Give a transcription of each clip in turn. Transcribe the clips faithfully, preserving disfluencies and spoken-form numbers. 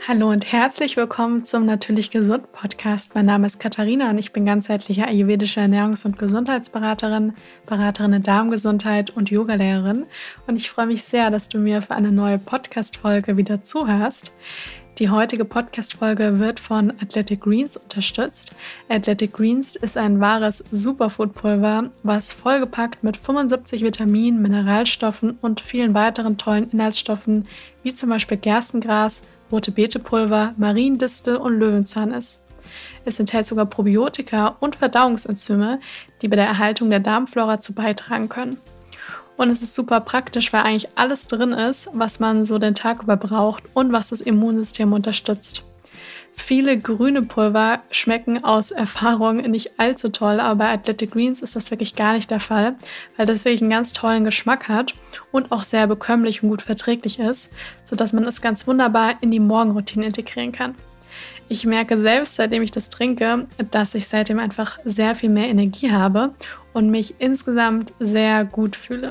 Hallo und herzlich willkommen zum Natürlich Gesund Podcast. Mein Name ist Katharina und ich bin ganzheitliche ayurvedische Ernährungs- und Gesundheitsberaterin, Beraterin in Darmgesundheit und Yogalehrerin. Und ich freue mich sehr, dass du mir für eine neue Podcast-Folge wieder zuhörst. Die heutige Podcast-Folge wird von Athletic Greens unterstützt. Athletic Greens ist ein wahres Superfood-Pulver, was vollgepackt mit fünfundsiebzig Vitaminen, Mineralstoffen und vielen weiteren tollen Inhaltsstoffen, wie zum Beispiel Gerstengras, rote Beetepulver, Mariendistel und Löwenzahn ist. Es enthält sogar Probiotika und Verdauungsenzyme, die bei der Erhaltung der Darmflora zu beitragen können. Und es ist super praktisch, weil eigentlich alles drin ist, was man so den Tag über braucht und was das Immunsystem unterstützt. Viele grüne Pulver schmecken aus Erfahrung nicht allzu toll, aber bei Athletic Greens ist das wirklich gar nicht der Fall, weil das wirklich einen ganz tollen Geschmack hat und auch sehr bekömmlich und gut verträglich ist, sodass man es ganz wunderbar in die Morgenroutine integrieren kann. Ich merke selbst, seitdem ich das trinke, dass ich seitdem einfach sehr viel mehr Energie habe und mich insgesamt sehr gut fühle.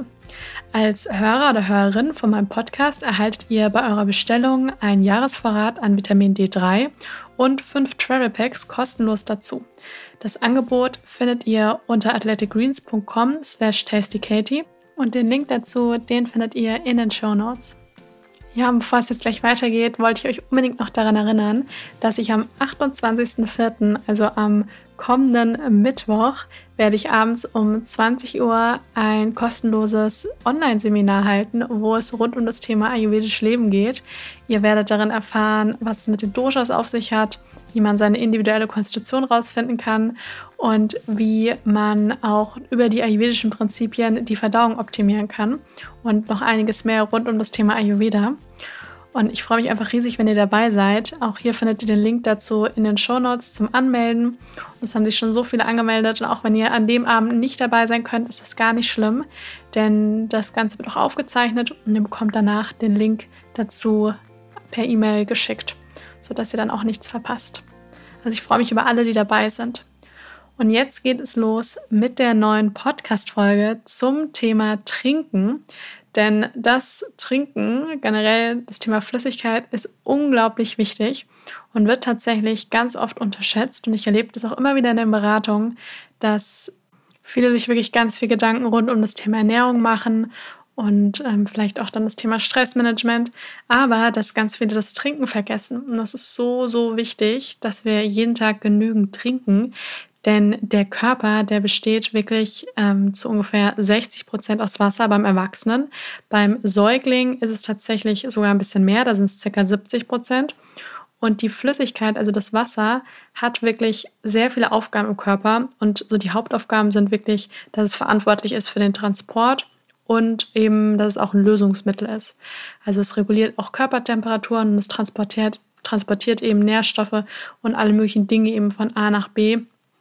Als Hörer oder Hörerin von meinem Podcast erhaltet ihr bei eurer Bestellung einen Jahresvorrat an Vitamin D drei und fünf Travel Packs kostenlos dazu. Das Angebot findet ihr unter athleticgreens punkt com slash tastykatie und den Link dazu, den findet ihr in den Shownotes. Ja, und bevor es jetzt gleich weitergeht, wollte ich euch unbedingt noch daran erinnern, dass ich am achtundzwanzigsten vierten, also am kommenden Mittwoch, werde ich abends um zwanzig Uhr ein kostenloses Online-Seminar halten, wo es rund um das Thema ayurvedisch Leben geht. Ihr werdet darin erfahren, was es mit den Doshas auf sich hat, wie man seine individuelle Konstitution rausfinden kann und wie man auch über die ayurvedischen Prinzipien die Verdauung optimieren kann und noch einiges mehr rund um das Thema Ayurveda. Und ich freue mich einfach riesig, wenn ihr dabei seid. Auch hier findet ihr den Link dazu in den Shownotes zum Anmelden. Es haben sich schon so viele angemeldet und auch wenn ihr an dem Abend nicht dabei sein könnt, ist das gar nicht schlimm, denn das Ganze wird auch aufgezeichnet und ihr bekommt danach den Link dazu per E-Mail geschickt, sodass ihr dann auch nichts verpasst. Also ich freue mich über alle, die dabei sind. Und jetzt geht es los mit der neuen Podcast-Folge zum Thema Trinken. Denn das Trinken, generell das Thema Flüssigkeit, ist unglaublich wichtig und wird tatsächlich ganz oft unterschätzt. Und ich erlebe das auch immer wieder in den Beratungen, dass viele sich wirklich ganz viel Gedanken rund um das Thema Ernährung machen und ähm, vielleicht auch dann das Thema Stressmanagement, aber dass ganz viele das Trinken vergessen. Und das ist so, so wichtig, dass wir jeden Tag genügend trinken, denn der Körper, der besteht wirklich ähm, zu ungefähr sechzig Prozent aus Wasser beim Erwachsenen. Beim Säugling ist es tatsächlich sogar ein bisschen mehr, da sind es ca. siebzig Prozent. Und die Flüssigkeit, also das Wasser, hat wirklich sehr viele Aufgaben im Körper. Und so die Hauptaufgaben sind wirklich, dass es verantwortlich ist für den Transport und eben, dass es auch ein Lösungsmittel ist. Also es reguliert auch Körpertemperaturen und es transportiert, transportiert eben Nährstoffe und alle möglichen Dinge eben von A nach B.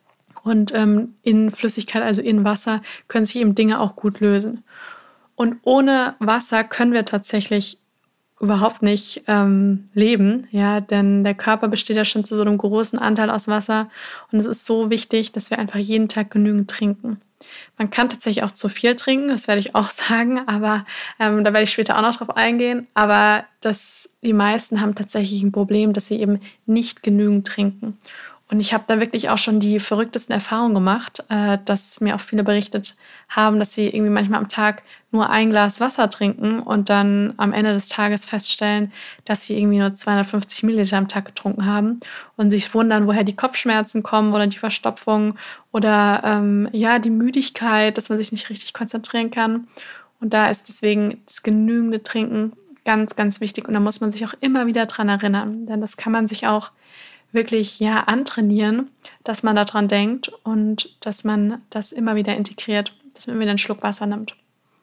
Und ähm, in Flüssigkeit, also in Wasser, können sich eben Dinge auch gut lösen. Und ohne Wasser können wir tatsächlich überhaupt nicht ähm, leben, ja, denn der Körper besteht ja schon zu so einem großen Anteil aus Wasser und es ist so wichtig, dass wir einfach jeden Tag genügend trinken. Man kann tatsächlich auch zu viel trinken, das werde ich auch sagen, aber ähm, da werde ich später auch noch drauf eingehen, aber das, die meisten haben tatsächlich ein Problem, dass sie eben nicht genügend trinken. Und ich habe da wirklich auch schon die verrücktesten Erfahrungen gemacht, äh, dass mir auch viele berichtet haben, dass sie irgendwie manchmal am Tag nur ein Glas Wasser trinken und dann am Ende des Tages feststellen, dass sie irgendwie nur zweihundertfünfzig Milliliter am Tag getrunken haben und sich wundern, woher die Kopfschmerzen kommen oder die Verstopfung oder ähm, ja die Müdigkeit, dass man sich nicht richtig konzentrieren kann. Und da ist deswegen das genügende Trinken ganz, ganz wichtig und da muss man sich auch immer wieder dran erinnern, denn das kann man sich auch wirklich ja antrainieren, dass man daran denkt und dass man das immer wieder integriert, dass man wieder einen Schluck Wasser nimmt.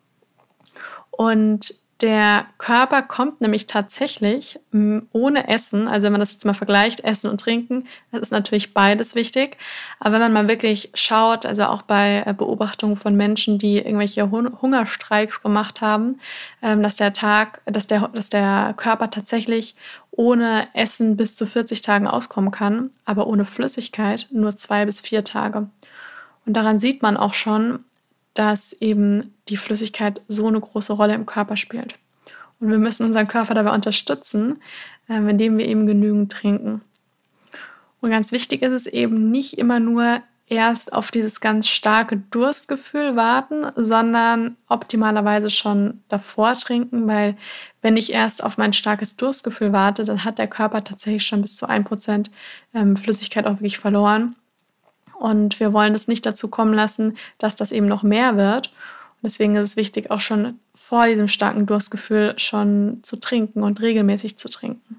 Und der Körper kommt nämlich tatsächlich mh, ohne Essen, also wenn man das jetzt mal vergleicht, Essen und Trinken, das ist natürlich beides wichtig, aber wenn man mal wirklich schaut, also auch bei äh, Beobachtungen von Menschen, die irgendwelche Hun- Hungerstreiks gemacht haben, ähm, dass der Tag, dass der, dass der Körper tatsächlich ohne Essen bis zu vierzig Tagen auskommen kann, aber ohne Flüssigkeit nur zwei bis vier Tage. Und daran sieht man auch schon, dass eben die Flüssigkeit so eine große Rolle im Körper spielt. Und wir müssen unseren Körper dabei unterstützen, ähm, indem wir eben genügend trinken. Und ganz wichtig ist es eben nicht immer nur erst auf dieses ganz starke Durstgefühl warten, sondern optimalerweise schon davor trinken, weil wenn ich erst auf mein starkes Durstgefühl warte, dann hat der Körper tatsächlich schon bis zu ein Prozent ähm, Flüssigkeit auch wirklich verloren. Und wir wollen es nicht dazu kommen lassen, dass das eben noch mehr wird. Und deswegen ist es wichtig, auch schon vor diesem starken Durstgefühl schon zu trinken und regelmäßig zu trinken.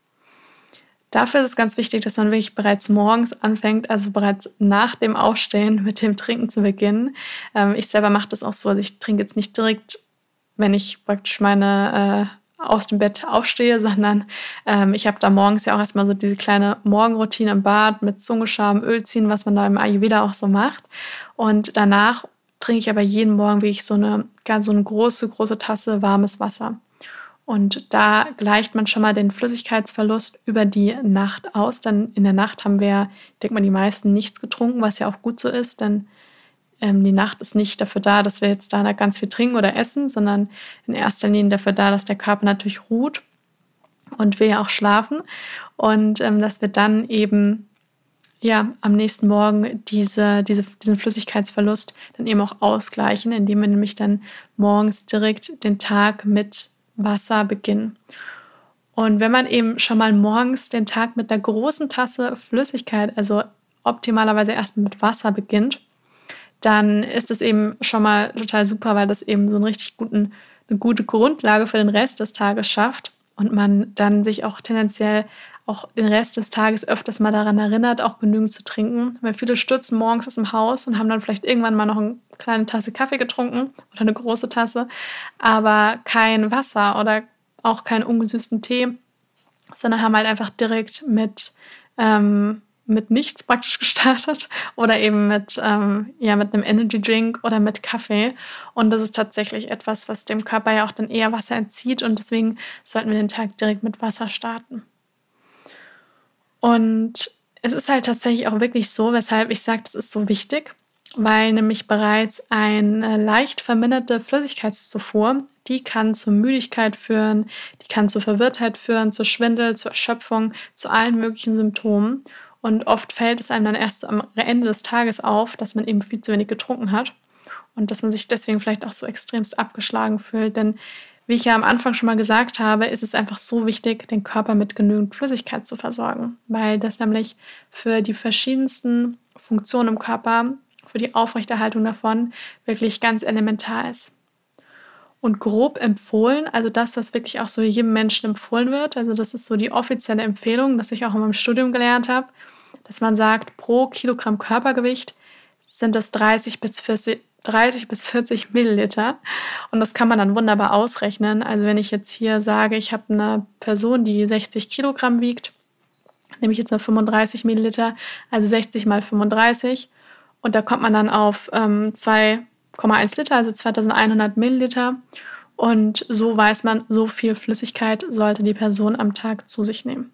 Dafür ist es ganz wichtig, dass man wirklich bereits morgens anfängt, also bereits nach dem Aufstehen mit dem Trinken zu beginnen. Ähm, ich selber mache das auch so, also ich trinke jetzt nicht direkt, wenn ich praktisch meine äh, aus dem Bett aufstehe, sondern ähm, ich habe da morgens ja auch erstmal so diese kleine Morgenroutine im Bad mit Zungenscham, Öl ziehen, was man da im Ayurveda auch so macht. Und danach trinke ich aber jeden Morgen wirklich so eine, ganz so eine große, große Tasse warmes Wasser. Und da gleicht man schon mal den Flüssigkeitsverlust über die Nacht aus. Denn in der Nacht haben wir, ich denke mal, die meisten nichts getrunken, was ja auch gut so ist. Denn ähm, die Nacht ist nicht dafür da, dass wir jetzt da ganz viel trinken oder essen, sondern in erster Linie dafür da, dass der Körper natürlich ruht und wir ja auch schlafen. Und ähm, dass wir dann eben ja, am nächsten Morgen diese, diese, diesen Flüssigkeitsverlust dann eben auch ausgleichen, indem wir nämlich dann morgens direkt den Tag mit Wasser beginnen. Und wenn man eben schon mal morgens den Tag mit einer großen Tasse Flüssigkeit, also optimalerweise erst mit Wasser beginnt, dann ist es eben schon mal total super, weil das eben so einen richtig guten, eine gute Grundlage für den Rest des Tages schafft und man dann sich auch tendenziell auch den Rest des Tages öfters mal daran erinnert, auch genügend zu trinken. Weil viele stürzen morgens aus dem Haus und haben dann vielleicht irgendwann mal noch eine kleine Tasse Kaffee getrunken oder eine große Tasse, aber kein Wasser oder auch keinen ungesüßten Tee, sondern haben halt einfach direkt mit, ähm, mit nichts praktisch gestartet oder eben mit, ähm, ja, mit einem Energy Drink oder mit Kaffee. Und das ist tatsächlich etwas, was dem Körper ja auch dann eher Wasser entzieht und deswegen sollten wir den Tag direkt mit Wasser starten. Und es ist halt tatsächlich auch wirklich so, weshalb ich sage, das ist so wichtig, weil nämlich bereits eine leicht verminderte Flüssigkeitszufuhr, die kann zur Müdigkeit führen, die kann zur Verwirrtheit führen, zu Schwindel, zur Erschöpfung, zu allen möglichen Symptomen. Und oft fällt es einem dann erst am Ende des Tages auf, dass man eben viel zu wenig getrunken hat und dass man sich deswegen vielleicht auch so extremst abgeschlagen fühlt, denn wie ich ja am Anfang schon mal gesagt habe, ist es einfach so wichtig, den Körper mit genügend Flüssigkeit zu versorgen, weil das nämlich für die verschiedensten Funktionen im Körper, für die Aufrechterhaltung davon wirklich ganz elementar ist. Und grob empfohlen, also das, was wirklich auch so jedem Menschen empfohlen wird, also das ist so die offizielle Empfehlung, das ich auch in meinem Studium gelernt habe, dass man sagt, pro Kilogramm Körpergewicht sind das dreißig bis vierzig Milliliter. Und das kann man dann wunderbar ausrechnen. Also wenn ich jetzt hier sage, ich habe eine Person, die sechzig Kilogramm wiegt, nehme ich jetzt mal fünfunddreißig Milliliter, also sechzig mal fünfunddreißig. Und da kommt man dann auf ähm, zwei Komma eins Liter, also zweitausendeinhundert Milliliter. Und so weiß man, so viel Flüssigkeit sollte die Person am Tag zu sich nehmen.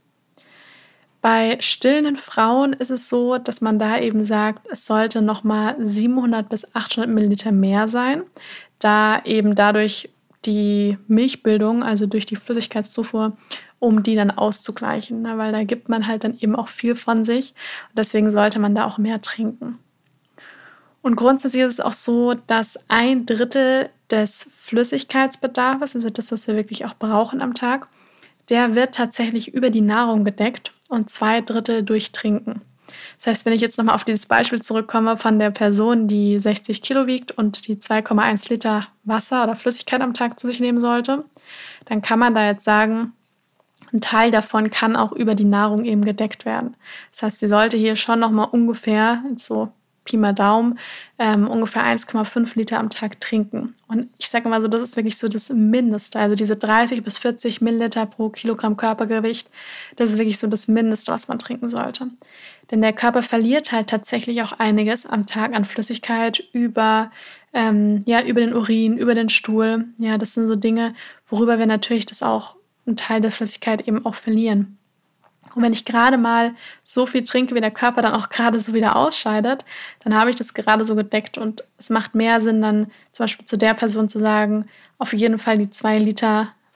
Bei stillenden Frauen ist es so, dass man da eben sagt, es sollte nochmal siebenhundert bis achthundert Milliliter mehr sein, da eben dadurch die Milchbildung, also durch die Flüssigkeitszufuhr, um die dann auszugleichen, ne? Weil da gibt man halt dann eben auch viel von sich und deswegen sollte man da auch mehr trinken. Und grundsätzlich ist es auch so, dass ein Drittel des Flüssigkeitsbedarfs, also das, was wir wirklich auch brauchen am Tag, der wird tatsächlich über die Nahrung gedeckt und zwei Drittel durch Trinken. Das heißt, wenn ich jetzt nochmal auf dieses Beispiel zurückkomme von der Person, die sechzig Kilo wiegt und die zwei Komma eins Liter Wasser oder Flüssigkeit am Tag zu sich nehmen sollte, dann kann man da jetzt sagen, ein Teil davon kann auch über die Nahrung eben gedeckt werden. Das heißt, sie sollte hier schon nochmal ungefähr, so Pi mal Daumen, ähm, ungefähr eins Komma fünf Liter am Tag trinken. Und ich sage mal so, das ist wirklich so das Mindeste. Also diese dreißig bis vierzig Milliliter pro Kilogramm Körpergewicht, das ist wirklich so das Mindeste, was man trinken sollte. Denn der Körper verliert halt tatsächlich auch einiges am Tag an Flüssigkeit über, ähm, ja, über den Urin, über den Stuhl. Ja, das sind so Dinge, worüber wir natürlich das auch, einen Teil der Flüssigkeit eben auch verlieren. Und wenn ich gerade mal so viel trinke, wie der Körper dann auch gerade so wieder ausscheidet, dann habe ich das gerade so gedeckt. Und es macht mehr Sinn, dann zum Beispiel zu der Person zu sagen, auf jeden Fall die zwei Liter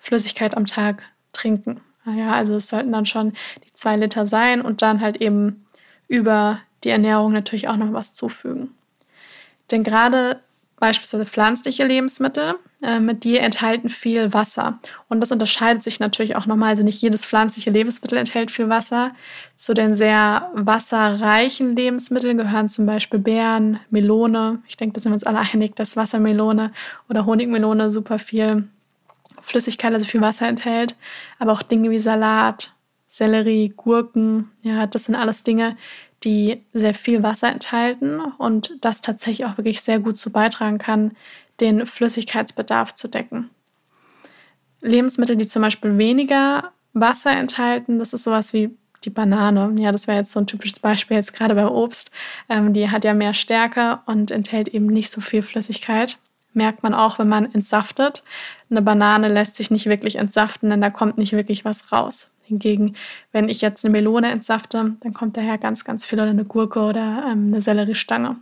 Flüssigkeit am Tag trinken. Ja, also es sollten dann schon die zwei Liter sein und dann halt eben über die Ernährung natürlich auch noch was zufügen. Denn gerade beispielsweise pflanzliche Lebensmittel, äh, die enthalten viel Wasser. Und das unterscheidet sich natürlich auch nochmal. Also nicht jedes pflanzliche Lebensmittel enthält viel Wasser. Zu den sehr wasserreichen Lebensmitteln gehören zum Beispiel Beeren, Melone. Ich denke, da sind wir uns alle einig, dass Wassermelone oder Honigmelone super viel Flüssigkeit, also viel Wasser enthält. Aber auch Dinge wie Salat, Sellerie, Gurken, ja, das sind alles Dinge, die sehr viel Wasser enthalten und das tatsächlich auch wirklich sehr gut zu beitragen kann, den Flüssigkeitsbedarf zu decken. Lebensmittel, die zum Beispiel weniger Wasser enthalten, das ist sowas wie die Banane. Ja, das wäre jetzt so ein typisches Beispiel jetzt gerade bei Obst. Ähm, die hat ja mehr Stärke und enthält eben nicht so viel Flüssigkeit. Merkt man auch, wenn man entsaftet. Eine Banane lässt sich nicht wirklich entsaften, denn da kommt nicht wirklich was raus. Hingegen, wenn ich jetzt eine Melone entsafte, dann kommt daher ganz, ganz viel oder eine Gurke oder ähm, eine Selleriestange.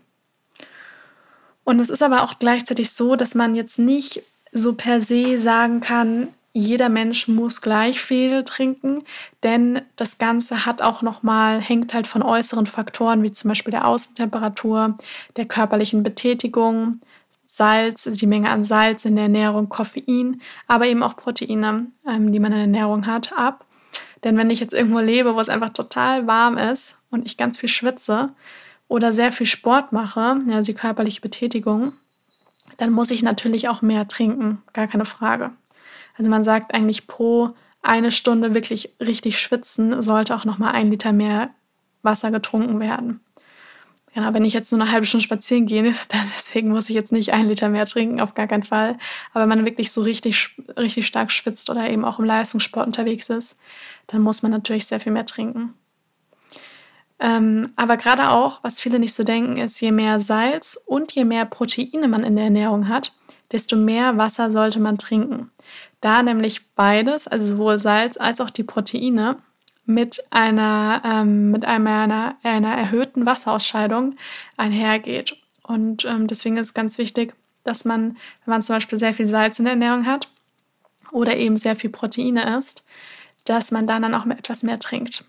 Und es ist aber auch gleichzeitig so, dass man jetzt nicht so per se sagen kann, jeder Mensch muss gleich viel trinken, denn das Ganze hat auch noch mal, hängt halt von äußeren Faktoren, wie zum Beispiel der Außentemperatur, der körperlichen Betätigung, Salz, also die Menge an Salz in der Ernährung, Koffein, aber eben auch Proteine, ähm, die man in der Ernährung hat, ab. Denn wenn ich jetzt irgendwo lebe, wo es einfach total warm ist und ich ganz viel schwitze oder sehr viel Sport mache, also die körperliche Betätigung, dann muss ich natürlich auch mehr trinken, gar keine Frage. Also man sagt eigentlich, pro eine Stunde wirklich richtig schwitzen, sollte auch nochmal ein Liter mehr Wasser getrunken werden. Genau, wenn ich jetzt nur eine halbe Stunde spazieren gehe, dann deswegen muss ich jetzt nicht ein Liter mehr trinken, auf gar keinen Fall. Aber wenn man wirklich so richtig, richtig stark schwitzt oder eben auch im Leistungssport unterwegs ist, dann muss man natürlich sehr viel mehr trinken. Ähm, aber gerade auch, was viele nicht so denken, ist, je mehr Salz und je mehr Proteine man in der Ernährung hat, desto mehr Wasser sollte man trinken. Da nämlich beides, also sowohl Salz als auch die Proteine, mit einer, ähm, mit einer, einer erhöhten Wasserausscheidung einhergeht. Und ähm, deswegen ist es ganz wichtig, dass man, wenn man zum Beispiel sehr viel Salz in der Ernährung hat oder eben sehr viel Proteine isst, dass man dann, dann auch etwas mehr trinkt,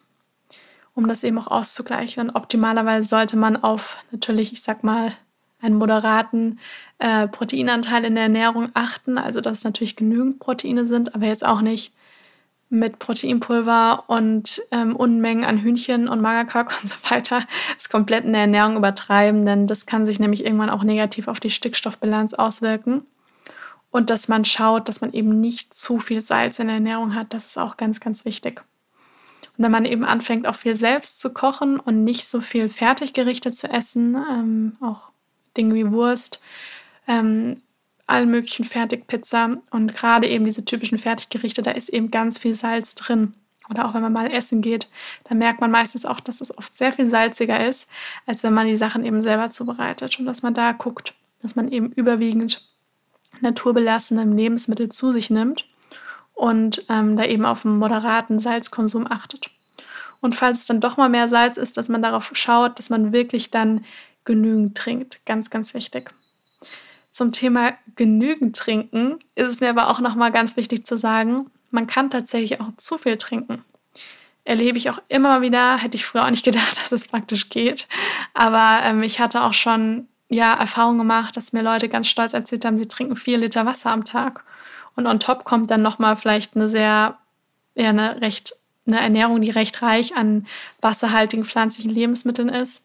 um das eben auch auszugleichen. Und optimalerweise sollte man auf natürlich, ich sag mal, einen moderaten äh, Proteinanteil in der Ernährung achten, also dass es natürlich genügend Proteine sind, aber jetzt auch nicht mit Proteinpulver und ähm, Unmengen an Hühnchen und Magerquark und so weiter das komplett in der Ernährung übertreiben, denn das kann sich nämlich irgendwann auch negativ auf die Stickstoffbilanz auswirken. Und dass man schaut, dass man eben nicht zu viel Salz in der Ernährung hat, das ist auch ganz, ganz wichtig. Und wenn man eben anfängt, auch viel selbst zu kochen und nicht so viel Fertiggerichte zu essen, ähm, auch Dinge wie Wurst, ähm, allen möglichen Fertigpizza und gerade eben diese typischen Fertiggerichte, da ist eben ganz viel Salz drin. Oder auch wenn man mal essen geht, da merkt man meistens auch, dass es oft sehr viel salziger ist, als wenn man die Sachen eben selber zubereitet. Und dass man da guckt, dass man eben überwiegend naturbelassene Lebensmittel zu sich nimmt und ähm, da eben auf einen moderaten Salzkonsum achtet. Und falls es dann doch mal mehr Salz ist, dass man darauf schaut, dass man wirklich dann genügend trinkt. Ganz, ganz wichtig. Zum Thema genügend trinken ist es mir aber auch nochmal ganz wichtig zu sagen, man kann tatsächlich auch zu viel trinken. Erlebe ich auch immer wieder, hätte ich früher auch nicht gedacht, dass es praktisch geht. Aber ähm, ich hatte auch schon ja, Erfahrungen gemacht, dass mir Leute ganz stolz erzählt haben, sie trinken vier Liter Wasser am Tag. Und on top kommt dann nochmal vielleicht eine sehr, ja, eine recht, eine Ernährung, die recht reich an wasserhaltigen pflanzlichen Lebensmitteln ist.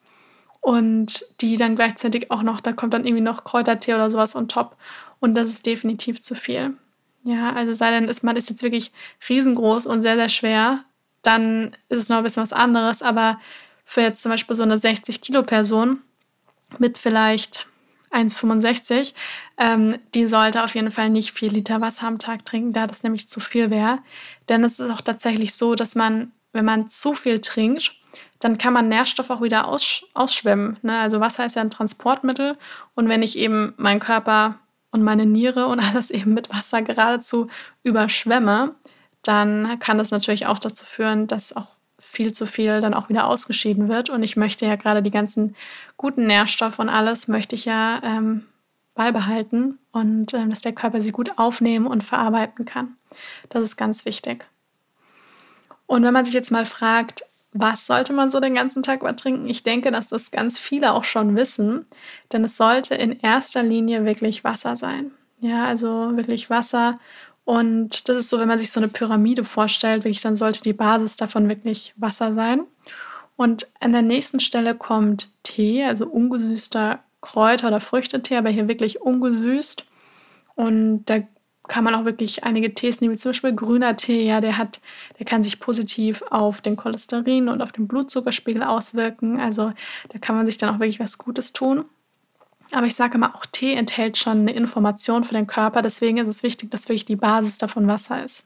Und die dann gleichzeitig auch noch, da kommt dann irgendwie noch Kräutertee oder sowas on top. Und das ist definitiv zu viel. Ja, also sei denn, ist man ist jetzt wirklich riesengroß und sehr, sehr schwer, dann ist es noch ein bisschen was anderes. Aber für jetzt zum Beispiel so eine sechzig Kilo Person mit vielleicht eins Komma fünfundsechzig, ähm, die sollte auf jeden Fall nicht vier Liter Wasser am Tag trinken, da das nämlich zu viel wäre. Denn es ist auch tatsächlich so, dass man, wenn man zu viel trinkt, dann kann man Nährstoffe auch wieder aus, ausschwemmen. Ne? Also Wasser ist ja ein Transportmittel und wenn ich eben meinen Körper und meine Niere und alles eben mit Wasser geradezu überschwemme, dann kann das natürlich auch dazu führen, dass auch viel zu viel dann auch wieder ausgeschieden wird. Und ich möchte ja gerade die ganzen guten Nährstoffe und alles möchte ich ja ähm, beibehalten und ähm, dass der Körper sie gut aufnehmen und verarbeiten kann. Das ist ganz wichtig. Und wenn man sich jetzt mal fragt, was sollte man so den ganzen Tag über trinken? Ich denke, dass das ganz viele auch schon wissen, denn es sollte in erster Linie wirklich Wasser sein. Ja, also wirklich Wasser. Und das ist so, wenn man sich so eine Pyramide vorstellt, wirklich, dann sollte die Basis davon wirklich Wasser sein. Und an der nächsten Stelle kommt Tee, also ungesüßter Kräuter- oder Früchtetee, aber hier wirklich ungesüßt. Und da kann man auch wirklich einige Tees nehmen, wie zum Beispiel grüner Tee, ja, der hat, der kann sich positiv auf den Cholesterin und auf den Blutzuckerspiegel auswirken. Also da kann man sich dann auch wirklich was Gutes tun. Aber ich sage immer, auch Tee enthält schon eine Information für den Körper. Deswegen ist es wichtig, dass wirklich die Basis davon Wasser ist.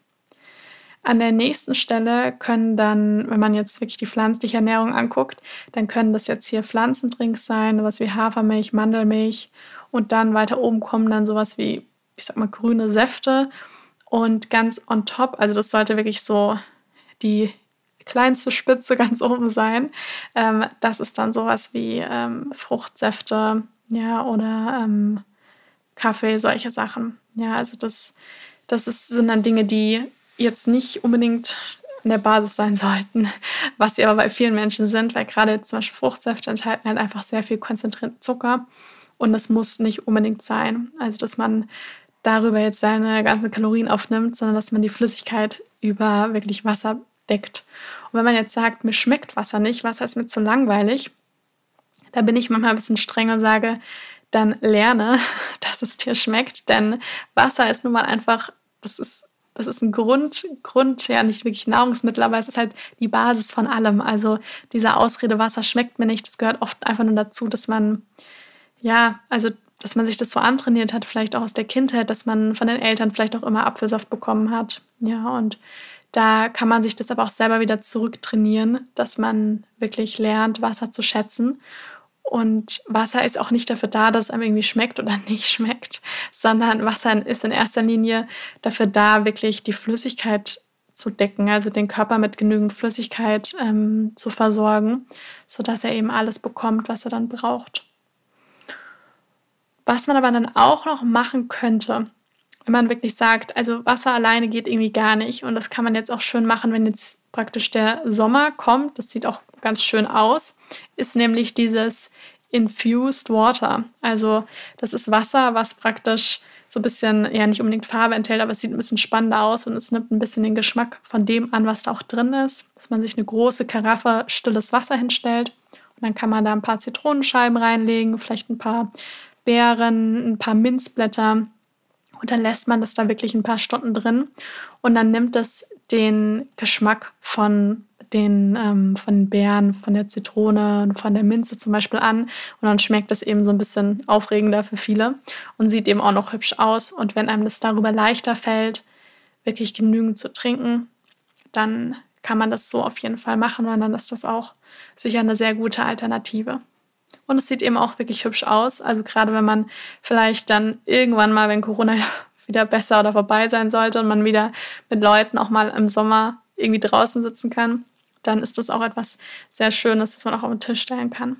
An der nächsten Stelle können dann, wenn man jetzt wirklich die pflanzliche Ernährung anguckt, dann können das jetzt hier Pflanzendrinks sein, sowas wie Hafermilch, Mandelmilch. Und dann weiter oben kommen dann sowas wie, ich sag mal, grüne Säfte. Und ganz on top, also das sollte wirklich so die kleinste Spitze ganz oben sein. Ähm, das ist dann sowas wie ähm, Fruchtsäfte, ja, oder ähm, Kaffee, solche Sachen. Ja, also das, das ist, sind dann Dinge, die jetzt nicht unbedingt an der Basis sein sollten, was sie aber bei vielen Menschen sind, weil gerade zum Beispiel Fruchtsäfte enthalten halt einfach sehr viel konzentrierten Zucker und das muss nicht unbedingt sein. Also, dass man darüber jetzt seine ganzen Kalorien aufnimmt, sondern dass man die Flüssigkeit über wirklich Wasser deckt. Und wenn man jetzt sagt, mir schmeckt Wasser nicht, Wasser ist mir zu langweilig, da bin ich manchmal ein bisschen streng und sage, dann lerne, dass es dir schmeckt, denn Wasser ist nun mal einfach, das ist, das ist ein Grund, Grund, ja nicht wirklich Nahrungsmittel, aber es ist halt die Basis von allem. Also diese Ausrede, Wasser schmeckt mir nicht, das gehört oft einfach nur dazu, dass man, ja, also dass man sich das so antrainiert hat, vielleicht auch aus der Kindheit, dass man von den Eltern vielleicht auch immer Apfelsaft bekommen hat. Ja, und da kann man sich das aber auch selber wieder zurücktrainieren, dass man wirklich lernt, Wasser zu schätzen. Und Wasser ist auch nicht dafür da, dass es einem irgendwie schmeckt oder nicht schmeckt, sondern Wasser ist in erster Linie dafür da, wirklich die Flüssigkeit zu decken, also den Körper mit genügend Flüssigkeit ähm, zu versorgen, sodass er eben alles bekommt, was er dann braucht. Was man aber dann auch noch machen könnte, wenn man wirklich sagt, also Wasser alleine geht irgendwie gar nicht und das kann man jetzt auch schön machen, wenn jetzt praktisch der Sommer kommt, das sieht auch ganz schön aus, ist nämlich dieses Infused Water. Also das ist Wasser, was praktisch so ein bisschen, ja nicht unbedingt Farbe enthält, aber es sieht ein bisschen spannender aus und es nimmt ein bisschen den Geschmack von dem an, was da auch drin ist. Dass man sich eine große Karaffe stilles Wasser hinstellt und dann kann man da ein paar Zitronenscheiben reinlegen, vielleicht ein paar Beeren, ein paar Minzblätter und dann lässt man das da wirklich ein paar Stunden drin und dann nimmt es den Geschmack von den, ähm, von den Beeren, von der Zitrone, von der Minze zum Beispiel an und dann schmeckt es eben so ein bisschen aufregender für viele und sieht eben auch noch hübsch aus und wenn einem das darüber leichter fällt, wirklich genügend zu trinken, dann kann man das so auf jeden Fall machen und dann ist das auch sicher eine sehr gute Alternative. Und es sieht eben auch wirklich hübsch aus. Also gerade wenn man vielleicht dann irgendwann mal, wenn Corona wieder besser oder vorbei sein sollte und man wieder mit Leuten auch mal im Sommer irgendwie draußen sitzen kann, dann ist das auch etwas sehr Schönes, das man auch auf den Tisch stellen kann.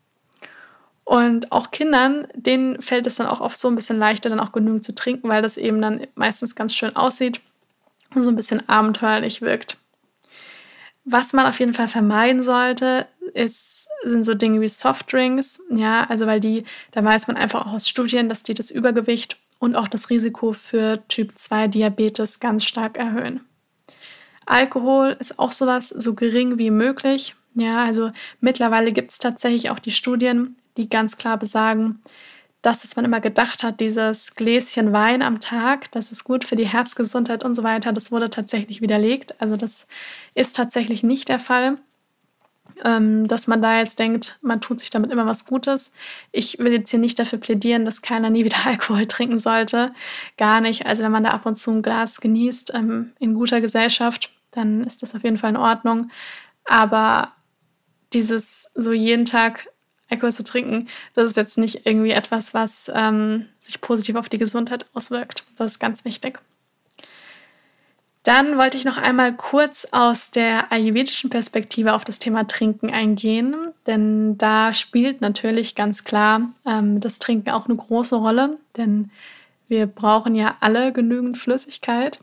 Und auch Kindern, denen fällt es dann auch oft so ein bisschen leichter, dann auch genügend zu trinken, weil das eben dann meistens ganz schön aussieht und so ein bisschen abenteuerlich wirkt. Was man auf jeden Fall vermeiden sollte, ist, sind so Dinge wie Softdrinks, ja, also weil die, da weiß man einfach auch aus Studien, dass die das Übergewicht und auch das Risiko für Typ zwei Diabetes ganz stark erhöhen. Alkohol ist auch sowas, so gering wie möglich, ja, also mittlerweile gibt es tatsächlich auch die Studien, die ganz klar besagen, das, was man immer gedacht hat, dieses Gläschen Wein am Tag, das ist gut für die Herzgesundheit und so weiter, das wurde tatsächlich widerlegt. Also das ist tatsächlich nicht der Fall, ähm, dass man da jetzt denkt, man tut sich damit immer was Gutes. Ich will jetzt hier nicht dafür plädieren, dass keiner nie wieder Alkohol trinken sollte. Gar nicht. Also wenn man da ab und zu ein Glas genießt, ähm, in guter Gesellschaft, dann ist das auf jeden Fall in Ordnung. Aber dieses so jeden Tag Alkohol zu trinken, das ist jetzt nicht irgendwie etwas, was ähm, sich positiv auf die Gesundheit auswirkt. Das ist ganz wichtig. Dann wollte ich noch einmal kurz aus der ayurvedischen Perspektive auf das Thema Trinken eingehen, denn da spielt natürlich ganz klar ähm, das Trinken auch eine große Rolle, denn wir brauchen ja alle genügend Flüssigkeit.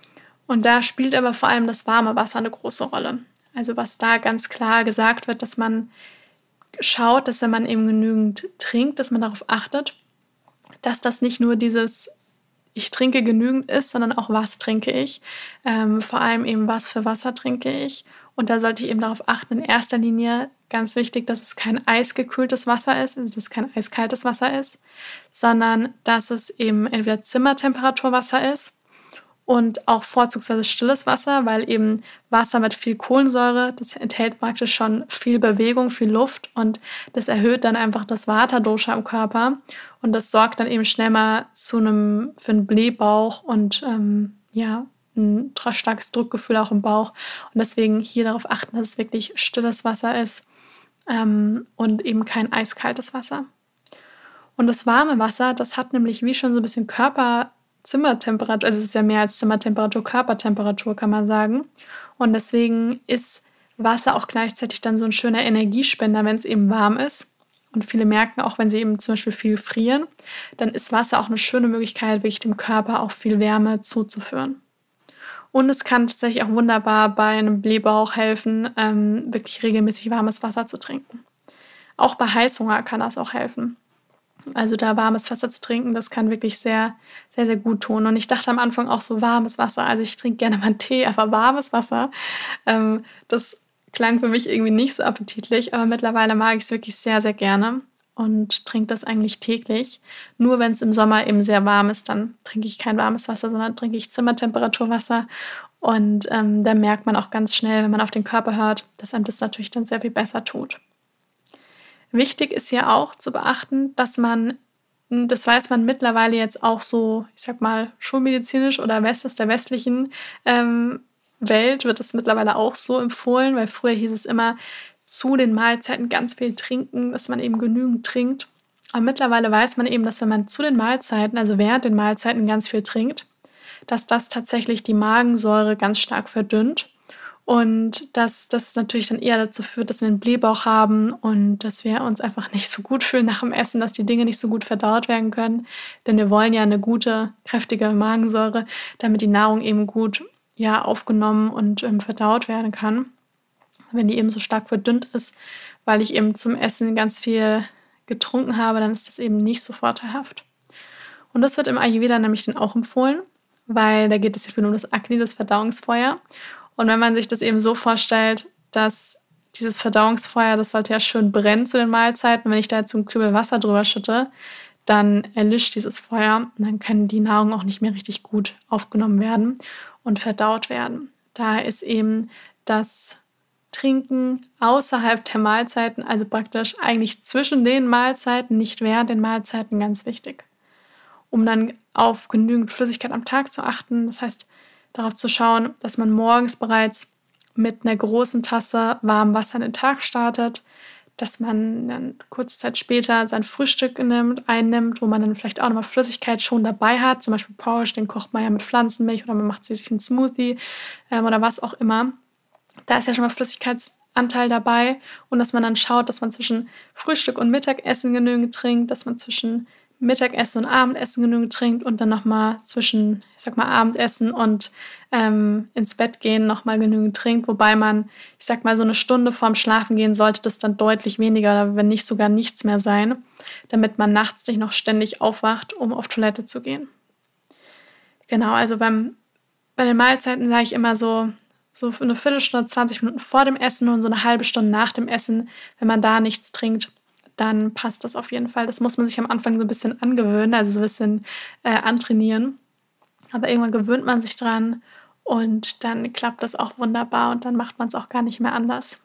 Und da spielt aber vor allem das warme Wasser eine große Rolle. Also was da ganz klar gesagt wird, dass man schaut, dass wenn man eben genügend trinkt, dass man darauf achtet, dass das nicht nur dieses ich trinke genügend ist, sondern auch was trinke ich. Ähm, vor allem eben was für Wasser trinke ich. Und da sollte ich eben darauf achten, in erster Linie ganz wichtig, dass es kein eisgekühltes Wasser ist, dass es kein eiskaltes Wasser ist, sondern dass es eben entweder Zimmertemperaturwasser ist und auch vorzugsweise stilles Wasser, weil eben Wasser mit viel Kohlensäure, das enthält praktisch schon viel Bewegung, viel Luft und das erhöht dann einfach das Vata-Dosha im Körper und das sorgt dann eben schnell mal zu einem, für einen Blähbauch und ähm, ja, ein starkes Druckgefühl auch im Bauch und deswegen hier darauf achten, dass es wirklich stilles Wasser ist ähm, und eben kein eiskaltes Wasser. Und das warme Wasser, das hat nämlich wie schon so ein bisschen Körper Zimmertemperatur, also es ist ja mehr als Zimmertemperatur, Körpertemperatur kann man sagen. Und deswegen ist Wasser auch gleichzeitig dann so ein schöner Energiespender, wenn es eben warm ist. Und viele merken auch, wenn sie eben zum Beispiel viel frieren, dann ist Wasser auch eine schöne Möglichkeit, wirklich dem Körper auch viel Wärme zuzuführen. Und es kann tatsächlich auch wunderbar bei einem Blähbauch helfen, ähm, wirklich regelmäßig warmes Wasser zu trinken. Auch bei Heißhunger kann das auch helfen. Also da warmes Wasser zu trinken, das kann wirklich sehr, sehr, sehr gut tun. Und ich dachte am Anfang auch so warmes Wasser. Also ich trinke gerne mal einen Tee, aber warmes Wasser, ähm, das klang für mich irgendwie nicht so appetitlich. Aber mittlerweile mag ich es wirklich sehr, sehr gerne und trinke das eigentlich täglich. Nur wenn es im Sommer eben sehr warm ist, dann trinke ich kein warmes Wasser, sondern trinke ich Zimmertemperaturwasser. Und ähm, da merkt man auch ganz schnell, wenn man auf den Körper hört, dass einem das natürlich dann sehr viel besser tut. Wichtig ist ja auch zu beachten, dass man, das weiß man mittlerweile jetzt auch so, ich sag mal, schulmedizinisch oder West aus der westlichen ähm, Welt wird es mittlerweile auch so empfohlen, weil früher hieß es immer, zu den Mahlzeiten ganz viel trinken, dass man eben genügend trinkt. Aber mittlerweile weiß man eben, dass wenn man zu den Mahlzeiten, also während den Mahlzeiten ganz viel trinkt, dass das tatsächlich die Magensäure ganz stark verdünnt. Und dass das natürlich dann eher dazu führt, dass wir einen Blähbauch haben und dass wir uns einfach nicht so gut fühlen nach dem Essen, dass die Dinge nicht so gut verdaut werden können. Denn wir wollen ja eine gute, kräftige Magensäure, damit die Nahrung eben gut ja, aufgenommen und ähm, verdaut werden kann. Wenn die eben so stark verdünnt ist, weil ich eben zum Essen ganz viel getrunken habe, dann ist das eben nicht so vorteilhaft. Und das wird im Ayurveda nämlich dann auch empfohlen, weil da geht es ja nur um das Agni, das Verdauungsfeuer. Und wenn man sich das eben so vorstellt, dass dieses Verdauungsfeuer, das sollte ja schön brennen zu den Mahlzeiten. Wenn ich da jetzt so einen Kübel Wasser drüber schütte, dann erlischt dieses Feuer und dann kann die Nahrung auch nicht mehr richtig gut aufgenommen werden und verdaut werden. Daher ist eben das Trinken außerhalb der Mahlzeiten, also praktisch eigentlich zwischen den Mahlzeiten, nicht während den Mahlzeiten, ganz wichtig. Um dann auf genügend Flüssigkeit am Tag zu achten, das heißt, darauf zu schauen, dass man morgens bereits mit einer großen Tasse warmem Wasser in den Tag startet, dass man dann kurze Zeit später sein Frühstück nimmt, einnimmt, wo man dann vielleicht auch nochmal Flüssigkeit schon dabei hat, zum Beispiel Porridge, den kocht man ja mit Pflanzenmilch oder man macht sich einen Smoothie ähm, oder was auch immer. Da ist ja schon mal Flüssigkeitsanteil dabei und dass man dann schaut, dass man zwischen Frühstück und Mittagessen genügend trinkt, dass man zwischen Mittagessen und Abendessen genügend trinkt und dann nochmal zwischen, ich sag mal, Abendessen und ähm, ins Bett gehen nochmal genügend trinkt, wobei man, ich sag mal, so eine Stunde vorm Schlafengehen sollte das dann deutlich weniger oder wenn nicht sogar nichts mehr sein, damit man nachts nicht noch ständig aufwacht, um auf Toilette zu gehen. Genau, also beim, bei den Mahlzeiten sage ich immer so, so für eine Viertelstunde, zwanzig Minuten vor dem Essen und so eine halbe Stunde nach dem Essen, wenn man da nichts trinkt, dann passt das auf jeden Fall. Das muss man sich am Anfang so ein bisschen angewöhnen, also so ein bisschen äh, antrainieren. Aber irgendwann gewöhnt man sich dran und dann klappt das auch wunderbar und dann macht man es auch gar nicht mehr anders.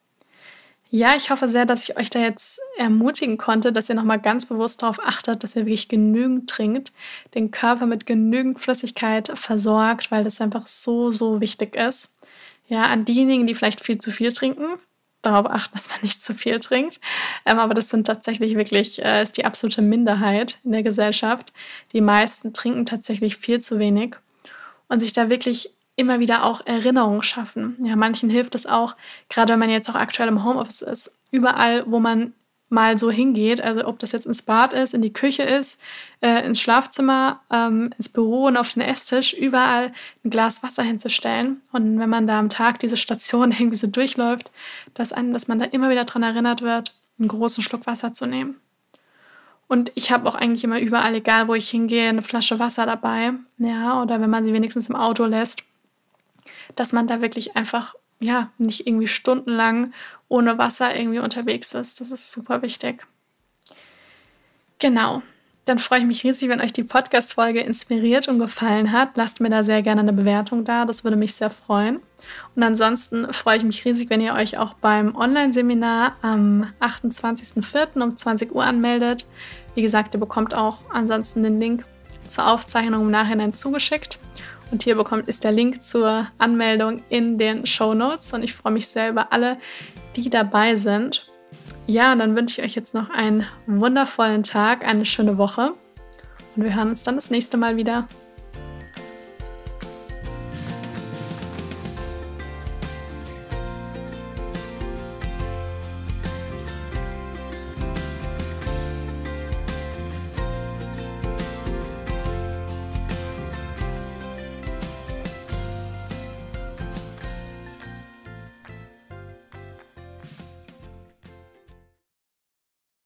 Ja, ich hoffe sehr, dass ich euch da jetzt ermutigen konnte, dass ihr nochmal ganz bewusst darauf achtet, dass ihr wirklich genügend trinkt, den Körper mit genügend Flüssigkeit versorgt, weil das einfach so, so wichtig ist. Ja, an diejenigen, die vielleicht viel zu viel trinken, darauf achten, dass man nicht zu viel trinkt. Ähm, aber das sind tatsächlich wirklich, äh, ist die absolute Minderheit in der Gesellschaft. Die meisten trinken tatsächlich viel zu wenig. Und sich da wirklich immer wieder auch Erinnerungen schaffen. Ja, manchen hilft es auch, gerade wenn man jetzt auch aktuell im Homeoffice ist, überall, wo man mal so hingeht, also ob das jetzt ins Bad ist, in die Küche ist, äh, ins Schlafzimmer, ähm, ins Büro und auf den Esstisch, überall ein Glas Wasser hinzustellen. Und wenn man da am Tag diese Station irgendwie so durchläuft, dass, einen, dass man da immer wieder daran erinnert wird, einen großen Schluck Wasser zu nehmen. Und ich habe auch eigentlich immer überall, egal wo ich hingehe, eine Flasche Wasser dabei. Ja, oder wenn man sie wenigstens im Auto lässt, dass man da wirklich einfach, ja, nicht irgendwie stundenlang ohne Wasser irgendwie unterwegs ist. Das ist super wichtig. Genau. Dann freue ich mich riesig, wenn euch die Podcast-Folge inspiriert und gefallen hat. Lasst mir da sehr gerne eine Bewertung da. Das würde mich sehr freuen. Und ansonsten freue ich mich riesig, wenn ihr euch auch beim Online-Seminar am achtundzwanzigsten vierten um zwanzig Uhr anmeldet. Wie gesagt, ihr bekommt auch ansonsten den Link zur Aufzeichnung im Nachhinein zugeschickt. Und hier bekommt ist der Link zur Anmeldung in den Shownotes. Und ich freue mich sehr über alle, die dabei sind. Ja, und dann wünsche ich euch jetzt noch einen wundervollen Tag, eine schöne Woche. Und wir hören uns dann das nächste Mal wieder.